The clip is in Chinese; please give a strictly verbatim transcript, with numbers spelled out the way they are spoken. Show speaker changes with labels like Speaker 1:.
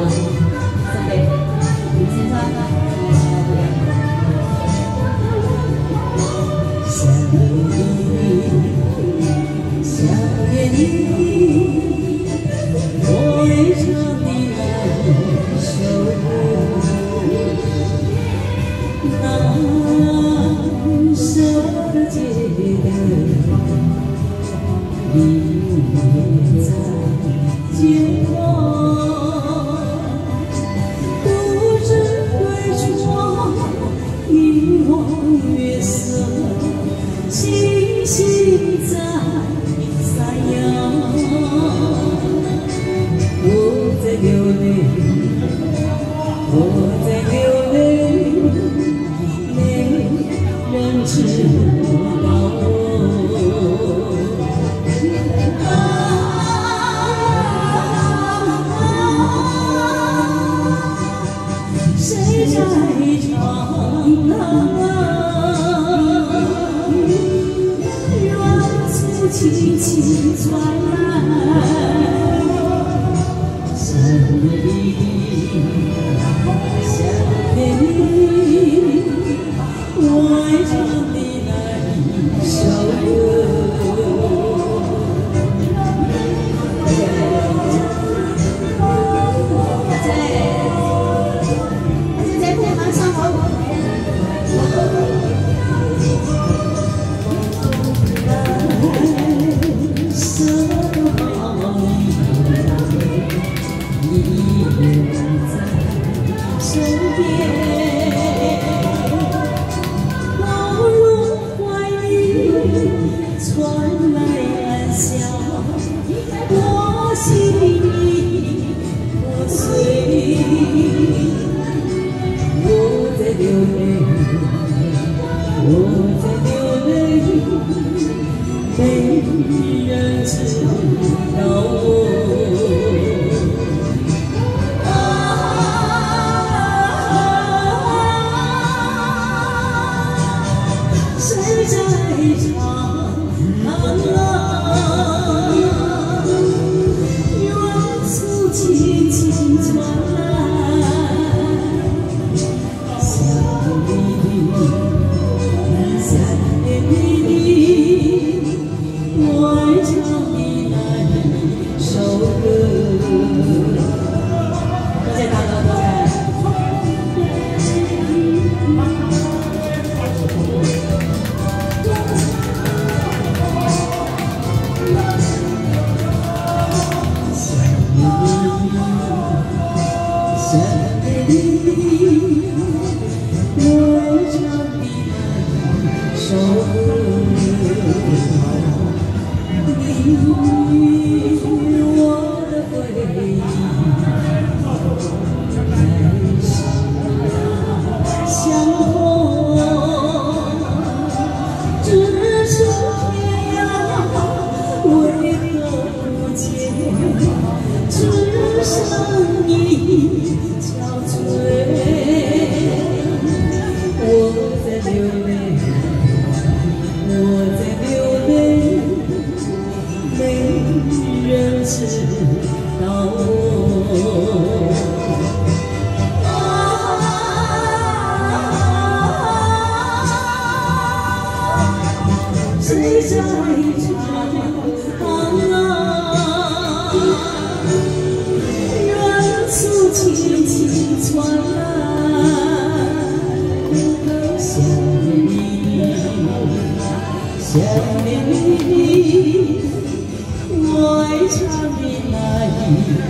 Speaker 1: 送给李先生。想你，想念你，我会唱你那一首歌，那首记得你在肩膀，独自对窗一望月色，星星在闪耀。我在流泪，我在流泪，没人知道。 谁在唱啊？远处轻轻传来，想你，想你，我爱唱你那一首歌。 身边，抱入怀里，传来安详，我心已破碎。我在流泪，我在流泪，没人知道我。 谁在唱啊？远处轻轻传来，想你，想你，我爱唱你那一首歌。多谢大哥，多谢。 想你，我爱唱你那一首歌。你我的回忆，还是相逢，只是天涯为何不见，只剩你。 憔悴，我在流泪，我在流泪，没人知道我。谁在唱啊？远处轻轻传来，想你，想你，我爱唱的那一